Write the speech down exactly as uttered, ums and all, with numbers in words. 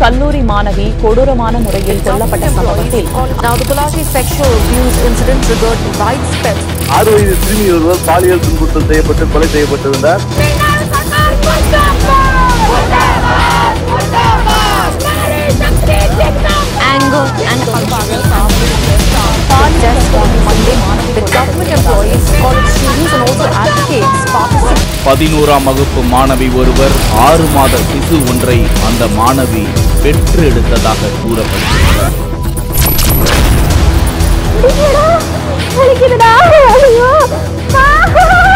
கல்லூரி மாணவி கொடூரமான முறையில் கொல்லப்பட்ட சம்பவத்தில் Now the Balaveenam sexual abuse incident triggered widespread. ஆறு வயது சிறுமி ஒருவர் பாலியல் துன்புறுத்தல் செய்யப்பட்டு கொலை செய்யப்பட்டிருந்தார். Anger and confusion. Just on Monday, the government employees, college students and also advocates participate. பதினோராம் வகுப்பு மாணவி ஒருவர் ஆறு மாத சிசு ஒன்றை அந்த மாணவி பெற்று எடுத்ததாக கூறப்படுகிறது. வலிக்குதுடா, ஐயோ